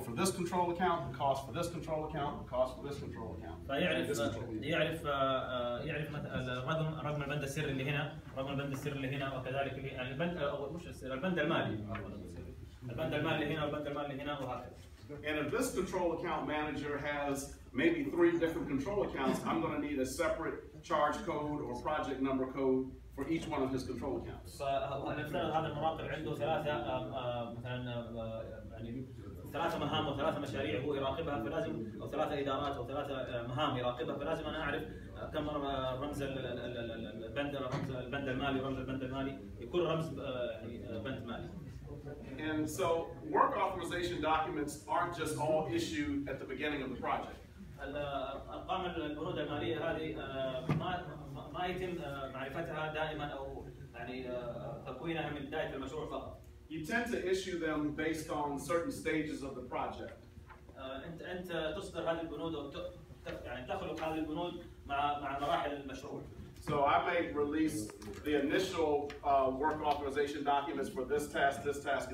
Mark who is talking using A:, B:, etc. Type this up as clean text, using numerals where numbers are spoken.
A: for this control account, the cost for this control account, the cost for this control account.
B: فيعرف رقم البند السري اللي هنا، رقم البند السري اللي هنا، وكذلك يعني البند أو مش السري، البند المالي، البند المالي اللي هنا والبند المالي اللي هنا وهكذا.
A: And if this control account manager has maybe 3 different control accounts, I'm going to need a separate charge code or project number code for each one of his control accounts.
B: فنفترض هذا المراقب عنده مثلا يعني 3 مهام و3 مشاريع هو يراقبها، فلازم او 3 ادارات او 3 مهام يراقبها، فلازم انا اعرف كم رمز البند المالي، رمز البند المالي يكون رمز يعني بند مالي.
A: And so work authorization documents aren't just all issued at the beginning of the project.
B: الارقام البنود الماليه هذه ما يتم معرفتها دائما او يعني تكوينها من بدايه المشروع فقط.
A: You tend to issue them based on certain stages of the project.
B: انت تصدر هذه البنود او يعني تخلق هذه البنود مع مراحل المشروع.
A: So I may release the initial work authorization documents for this task,